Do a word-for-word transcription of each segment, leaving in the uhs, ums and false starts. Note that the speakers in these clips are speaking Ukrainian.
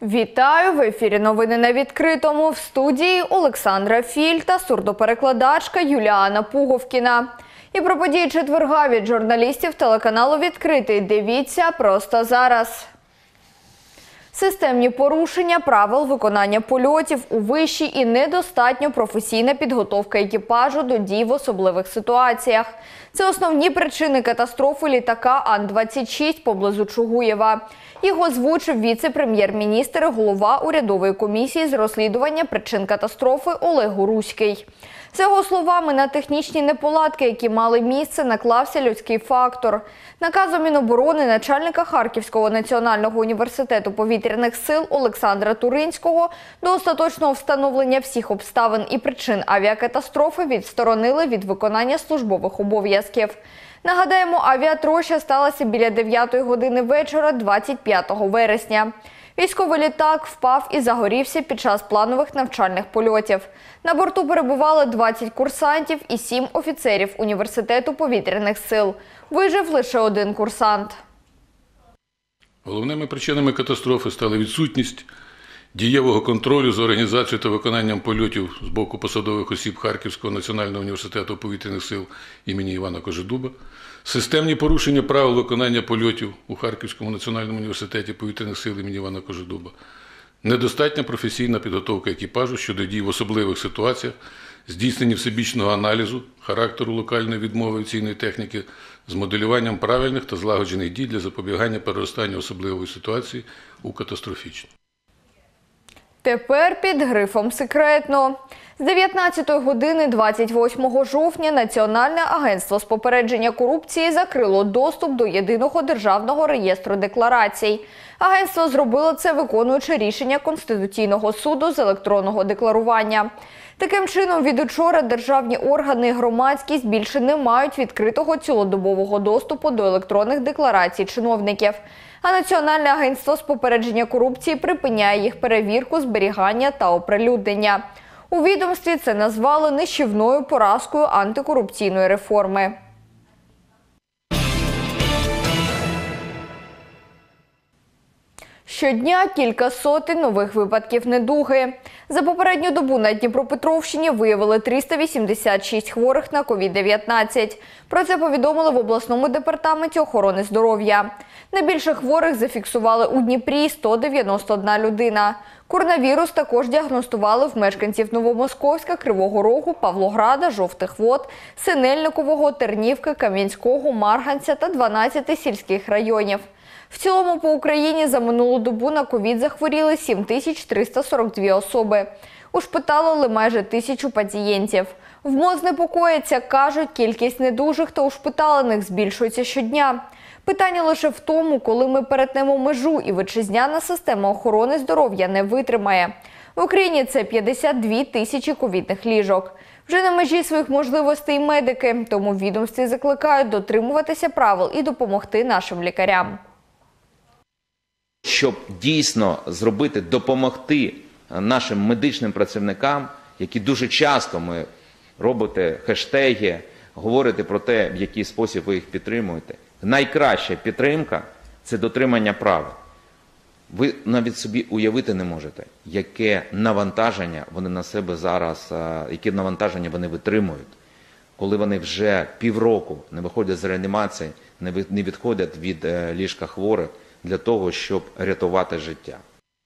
Вітаю! В ефірі новини на відкритому. В студії Олександра Філь та сурдоперекладачка Юліана Пуговкіна. І про події четверга від журналістів телеканалу «Відкритий». Дивіться просто зараз. Системні порушення правил виконання польотів у виші і недостатньо професійна підготовка екіпажу до дій в особливих ситуаціях. Це основні причини катастрофи літака Ан двадцять шість поблизу Чугуєва. Їх озвучив віце-прем'єр-міністр і голова урядової комісії з розслідування причин катастрофи Олег Гуруський. За його словами, на технічні неполадки, які мали місце, наклався людський фактор. Наказом Міноборони начальника Харківського національного університету повітряних сил Олександра Туринського до остаточного встановлення всіх обставин і причин авіакатастрофи відсторонили від виконання службових обов'язків. Нагадаємо, авіатроща сталася біля дев'ятої години вечора двадцять п'ятого вересня. Військовий літак впав і загорівся під час планових навчальних польотів. На борту перебували двадцять курсантів і сім офіцерів Університету повітряних сил. Вижив лише один курсант. Головними причинами катастрофи стали відсутність дієвого контролю за організацією та виконанням польотів з боку посадових осіб Харківського національного університету повітряних сил імені Івана Кожедуба, системні порушення правил виконання польотів у Харківському національному університеті повітряних сил імені Івана Кожедуба, недостатня професійна підготовка екіпажу щодо дій в особливих ситуаціях, здійснення всебічного аналізу характеру локальної відмови авіаційної техніки з моделюванням правильних та злагоджених дій для запобігання переростанню особливої ситуації у катастрофічну. Тепер під грифом «Секретно». З дев'ятнадцятої години двадцять восьмого жовтня Національне агентство з попередження корупції закрило доступ до єдиного державного реєстру декларацій. Агентство зробило це, виконуючи рішення Конституційного суду з електронного декларування. Таким чином, від учора державні органи і громадськість більше не мають відкритого цілодобового доступу до електронних декларацій чиновників. А Національне агентство з попередження корупції припиняє їх перевірку, зберігання та оприлюднення. У відомстві це назвали нищівною поразкою антикорупційної реформи. Щодня кілька сотень нових випадків недуги. За попередню добу на Дніпропетровщині виявили триста вісімдесят шість хворих на ковід дев'ятнадцять. Про це повідомили в обласному департаменті охорони здоров'я. Найбільше хворих зафіксували у Дніпрі – сто дев'яносто одна людина. Коронавірус також діагностували в мешканців Новомосковська, Кривого Рогу, Павлограда, Жовтих Вод, Синельникового, Тернівки, Кам'янського, Марганця та дванадцяти сільських районів. В цілому по Україні за минулу добу на ковід захворіли сім тисяч триста сорок дві особи. Ушпиталили майже тисячу пацієнтів. В МОЗ непокоїться, кажуть, кількість недужих та ушпиталених збільшується щодня. Питання лише в тому, коли ми перетнемо межу і вітчизняна система охорони здоров'я не витримає. В Україні це п'ятдесят дві тисячі ковідних ліжок. Вже на межі своїх можливостей медики, тому в відомстві закликають дотримуватися правил і допомогти нашим лікарям. Щоб дійсно зробити, допомогти нашим медичним працівникам, які дуже часто ми робите хештеги, говорите про те, в який спосіб ви їх підтримуєте. Найкраща підтримка – це дотримання правил. Ви навіть собі уявити не можете, яке навантаження вони на себе зараз, яке навантаження вони витримують, коли вони вже півроку не виходять з реанімації, не відходять від ліжка хворих для того, щоб рятувати життя.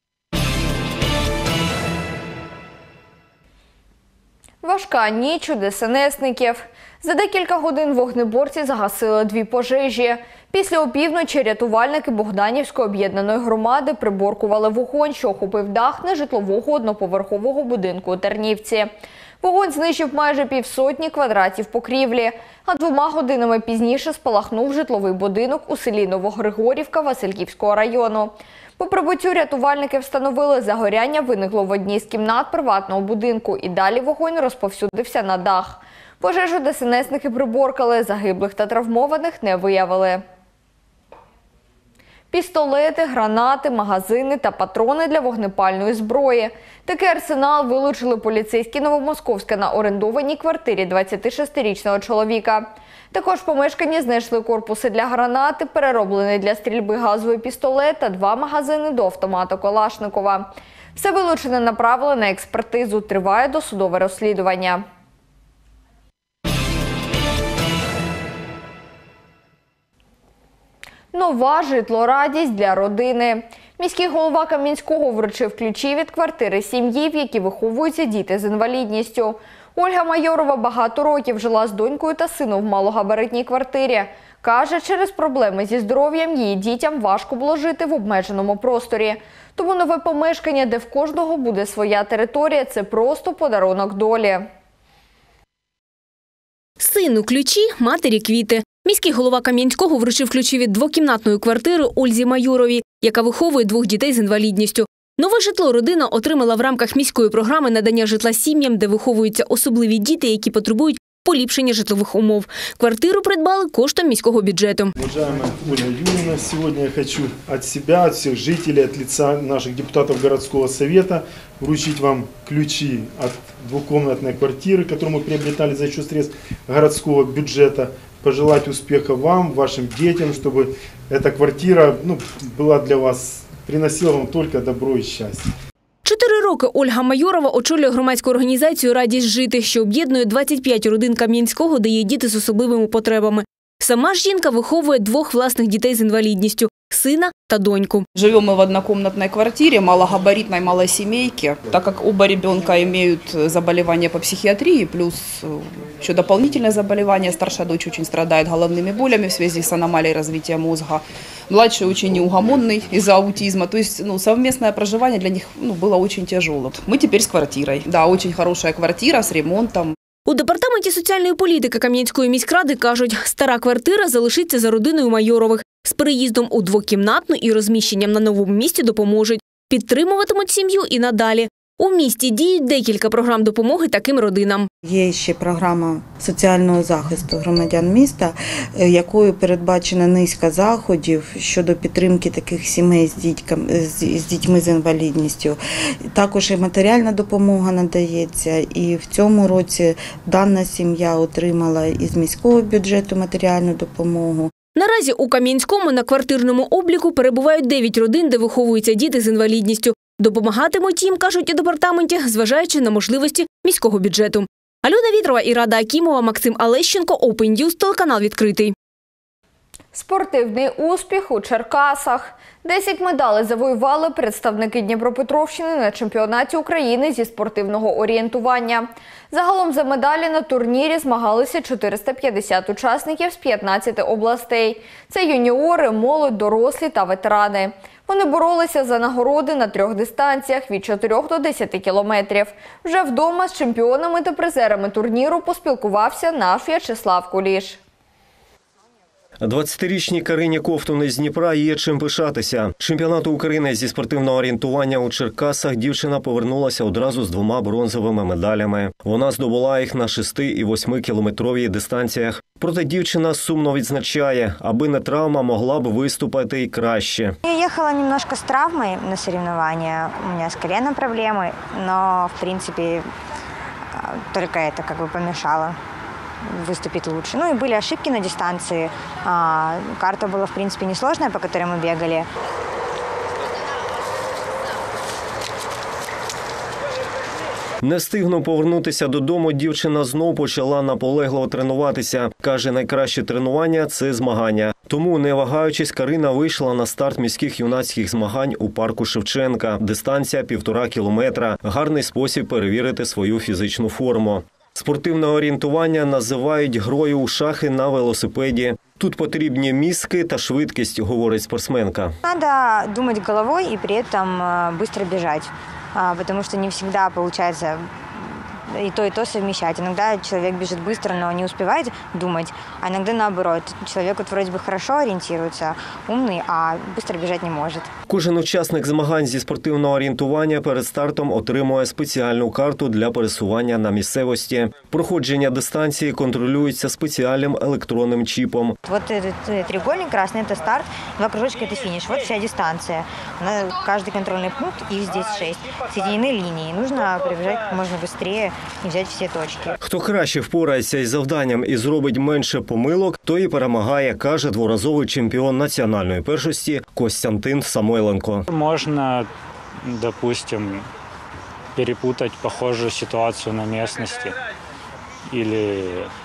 Важка ніч у ДСНСників. За декілька годин вогнеборці загасили дві пожежі. Після опівночі рятувальники Богданівської об'єднаної громади приборкували вогонь, що охопив дах нежитлового одноповерхового будинку у Тернівці. Вогонь знищив майже півсотні квадратів покрівлі, а двома годинами пізніше спалахнув житловий будинок у селі Новогригорівка Васильківського району. По прибуттю рятувальники встановили, загоряння виникло в одній з кімнат приватного будинку і далі вогонь розповсюдився на дах. Пожежу ДСНСники приборкали, загиблих та травмованих не виявили. пістолети, гранати, магазини та патрони для вогнепальної зброї. Такий арсенал вилучили поліцейські Новомосковська на орендованій квартирі двадцятишестирічного чоловіка. Також в помешканні знайшли корпуси для гранати, перероблений для стрільби газовий пістолет та два магазини до автомата Калашникова. Все вилучене направили на експертизу. Триває досудове розслідування. Нова житло-радість для родини. Міський голова Кам'янського вручив ключі від квартири сім'ї, в якій виховуються діти з інвалідністю. Ольга Майорова багато років жила з донькою та сином в малогабаритній квартирі. Каже, через проблеми зі здоров'ям її дітям важко було жити в обмеженому просторі. Тому нове помешкання, де в кожного буде своя територія, це просто подарунок долі. Сину ключі, матері квіти. Міський голова Кам'янського вручив ключі від двокімнатної квартири Ользі Майоровій, яка виховує двох дітей з інвалідністю. Нове житло родина отримала в рамках міської програми надання житла сім'ям, де виховуються особливі діти, які потребують поліпшення житлових умов. Квартиру придбали коштом міського бюджету. Уважаемая Ольга Юрьевна, сегодня я хочу от себя, от всех жителей, от лица наших депутатов городского совета вручить вам ключи от двухкомнатной квартиры, которую мы приобретали за счет средств городского бюджета. Пожелать успеха вам, вашим детям, чтобы эта квартира ну, была для вас, приносила вам только добро и счастье. Чотири роки Ольга Майорова очолює громадську організацію «Радість жити», що об'єднує двадцять п'ять родин Кам'янського, де є діти з особливими потребами. Сама ж жінка виховує двох власних дітей з інвалідністю – сина та доньку. Живем мы в однокомнатной квартире, малогабаритной малосемейке. Так как оба ребенка имеют заболевания по психиатрии, плюс еще дополнительное заболевание, старшая дочь очень страдает головными болями в связи с аномалией развития мозга. Младший очень неугомонный из-за аутизма. То есть ну, совместное проживание для них ну, было очень тяжело. Мы теперь с квартирой. Да, очень хорошая квартира с ремонтом. У департаменті соціальної політики Кам'янської міськради кажуть, стара квартира залишиться за родиною Майорових. З переїздом у двокімнатну і розміщенням на новому місці допоможуть. Підтримуватимуть сім'ю і надалі. У місті діють декілька програм допомоги таким родинам. Є ще програма соціального захисту громадян міста, якою передбачена низка заходів щодо підтримки таких сімей з дітьми, з дітьми з інвалідністю. Також і матеріальна допомога надається. І в цьому році дана сім'я отримала із міського бюджету матеріальну допомогу. Наразі у Кам'янському на квартирному обліку перебувають дев'ять родин, де виховуються діти з інвалідністю. Допомагатимуть їм, кажуть у департаменті, зважаючи на можливості міського бюджету. Альона Вітрова і Рада Акімова, Максим Алещенко, Open News, телеканал «Відкритий». Спортивний успіх у Черкасах. Десять медалей завоювали представники Дніпропетровщини на чемпіонаті України зі спортивного орієнтування. Загалом за медалі на турнірі змагалися чотириста п'ятдесят учасників з п'ятнадцяти областей. Це юніори, молодь, дорослі та ветерани. Вони боролися за нагороди на трьох дистанціях від чотирьох до десяти кілометрів. Вже вдома з чемпіонами та призерами турніру поспілкувався наш В'ячеслав Куліш. двадцятирічній Карині Ковтун з Дніпра є чим пишатися. З чемпіонату України зі спортивного орієнтування у Черкасах дівчина повернулася одразу з двома бронзовими медалями. Вона здобула їх на шести- і восьмикілометровій дистанціях. Проте дівчина сумно відзначає, аби не травма, могла б виступити й краще. Я ехала немножко с травмой на соревнования, у меня с коленом проблемы, но в принципе только это как бы помешало выступить лучше. Ну и были ошибки на дистанции. А, карта была, в принципе, несложная, по которой мы бегали. Не встигнув повернутися додому, дівчина знов почала наполегливо тренуватися. Каже, найкраще тренування – це змагання. Тому, не вагаючись, Карина вийшла на старт міських юнацьких змагань у парку Шевченка. Дистанція – півтора кілометра. Гарний спосіб перевірити свою фізичну форму. Спортивне орієнтування називають грою у шахи на велосипеді. Тут потрібні мізки та швидкість, говорить спортсменка. Надо думать головой и при этом быстро бежать, потому что не всегда получается и то, и то совмещать. Иногда человек бежит быстро, но не успевает думать, а иногда наоборот. Человек вот вроде бы хорошо ориентируется, умный, а быстро бежать не может. Кожен учасник змагань зі спортивного орієнтування перед стартом отримує спеціальну карту для пересування на місцевості. Проходження дистанції контролюється спеціальним електронним чіпом. Вот этот треугольник красный – это старт, два кружочка – это финиш. Вот вся дистанция. Она, каждый контрольный пункт, их здесь шесть, соединены линией. Нужно пробежать как можно быстрее и взять все точки. Хто краще впорається із завданням і зробить менше помилок, той і перемагає, каже дворазовий чемпіон національної першості Костянтин Самойленко. Можно, допустим, перепутать похожую ситуацию на местности или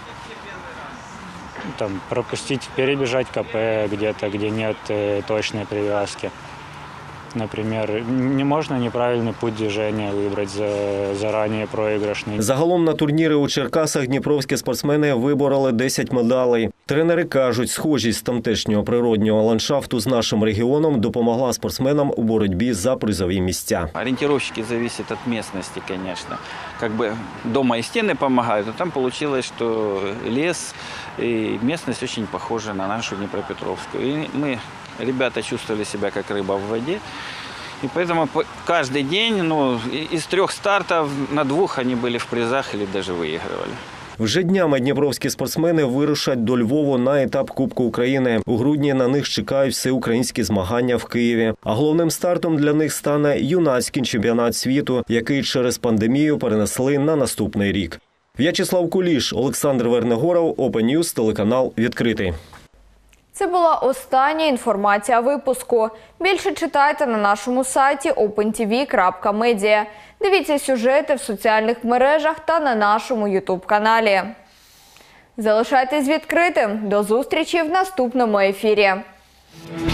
там, пропустить, перебежать КП где-то, где нет э, точной привязки. Например, не можна неправильний путь движения вибрати за, зарані проіграшний. Загалом на турніри у Черкасах дніпровські спортсмени вибороли десять медалей. Тренери кажуть, схожість тамтешнього природнього ландшафту з нашим регіоном допомогла спортсменам у боротьбі за призові місця. Ориентировщики зависят от местности, конечно. Как бы дома и стены помогают, но там получилось, что лес и местность очень похожа на нашу Днепропетровскую. И мы, ребята, чувствовали себя как рыба в воде. И поэтому каждый день, ну, из трех стартов на двух они были в призах или даже выигрывали. Вже днями дніпровські спортсмени вирушать до Львову на етап Кубку України. У грудні на них чекають всеукраїнські змагання в Києві. А головним стартом для них стане юнацький чемпіонат світу, який через пандемію перенесли на наступний рік. В'ячеслав Куліш, Олександр Вернегоров, Open News, телеканал «Відкритий». Це була остання інформація випуску. Більше читайте на нашому сайті опен ті ві крапка медіа. Дивіться сюжети в соціальних мережах та на нашому ютуб-каналі. Залишайтесь відкритим. До зустрічі в наступному ефірі.